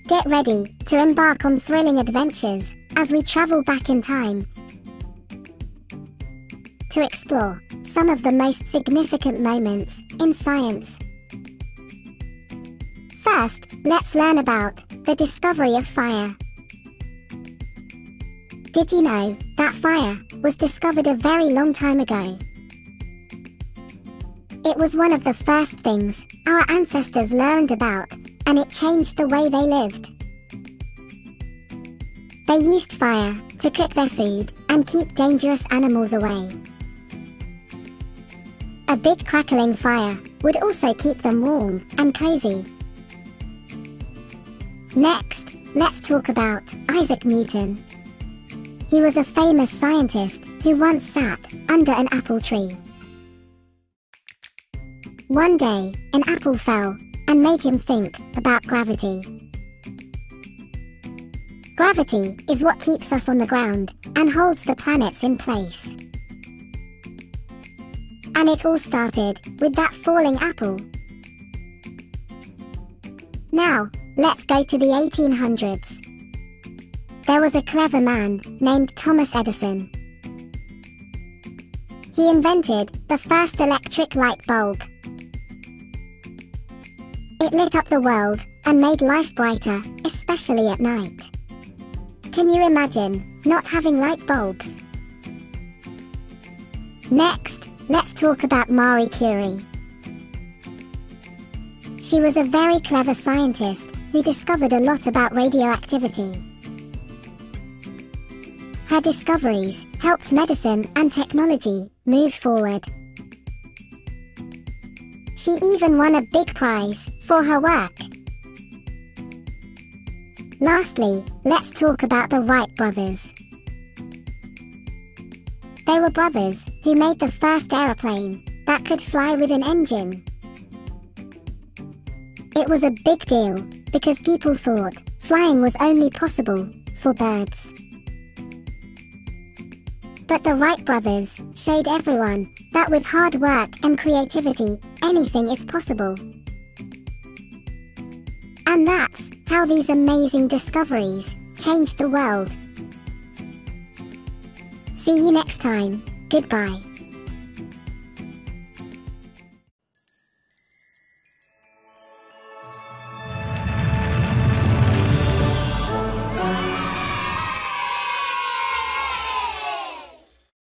Get ready to embark on thrilling adventures as we travel back in time to explore some of the most significant moments in science. First, let's learn about the discovery of fire. Did you know that fire was discovered a very long time ago? It was one of the first things our ancestors learned about, and it changed the way they lived. They used fire to cook their food and keep dangerous animals away. A big crackling fire would also keep them warm and cozy. Next, let's talk about Isaac Newton. He was a famous scientist who once sat under an apple tree. One day, an apple fell and made him think about gravity. Gravity is what keeps us on the ground and holds the planets in place. And it all started with that falling apple. Now, let's go to the 1800s. There was a clever man named Thomas Edison. He invented the first electric light bulb. It lit up the world and made life brighter, especially at night. Can you imagine not having light bulbs? Next, let's talk about Marie Curie. She was a very clever scientist who discovered a lot about radioactivity. Her discoveries helped medicine and technology move forward. She even won a big prize for her work. Lastly, let's talk about the Wright brothers. They were brothers who made the first aeroplane that could fly with an engine. It was a big deal because people thought flying was only possible for birds. But the Wright brothers showed everyone that with hard work and creativity, anything is possible. And that's how these amazing discoveries changed the world. See you next time. Goodbye.